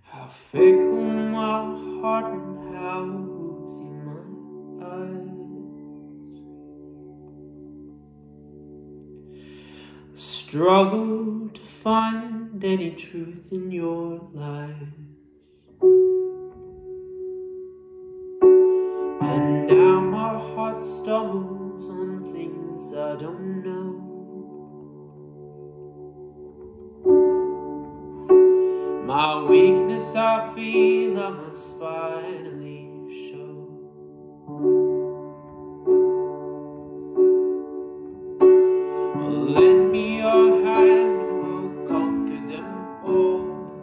How fickle my heart and how woozy my eyes. Struggle to find any truth in your lies. And now my heart stumbles on things I don't know. My weakness I feel I must finally show. Lend me your hand and we'll conquer them all.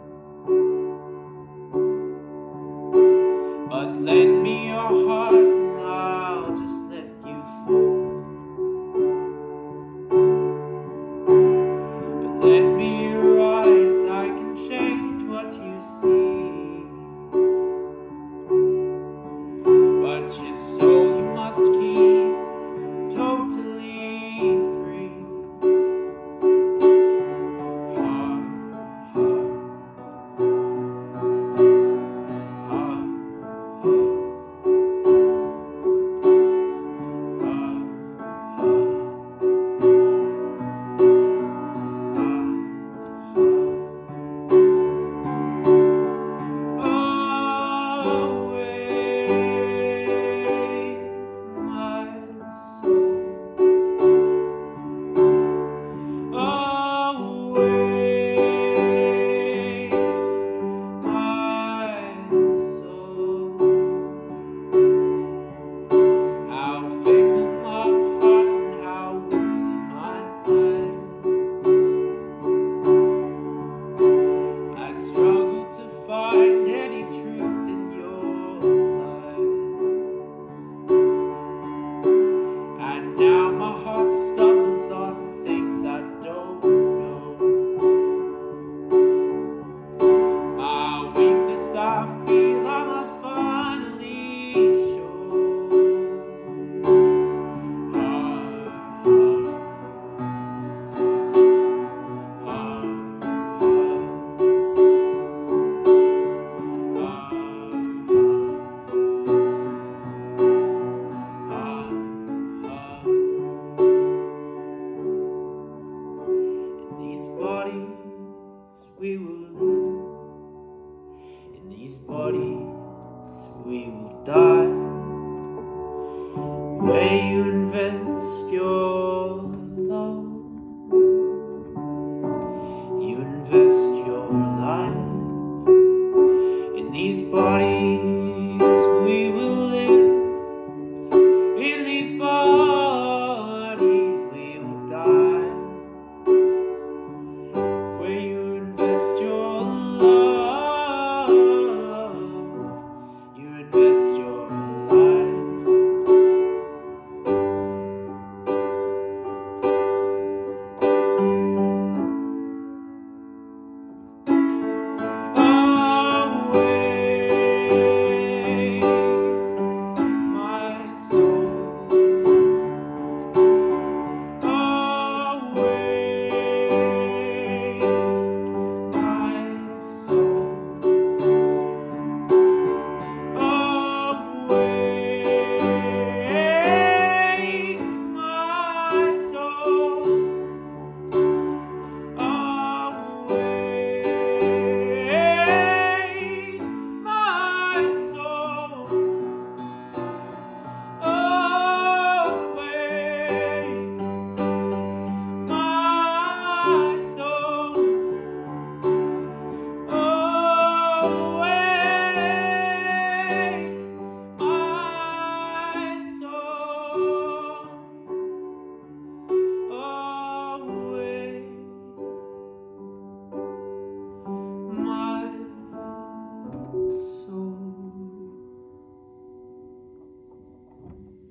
But lend me your heart and I'll just let you fall. But lend me your eyes, I can change what you see. But your soul you must keep totally free. Heart, heart, heart, now my heart stumbles on things I don't know. My weakness I feel I must finally show. These bodies we will live, in these bodies we will die. Where you invest your love, you invest your life. In these bodies we will live, in these bodies we will die. Where you invest your love.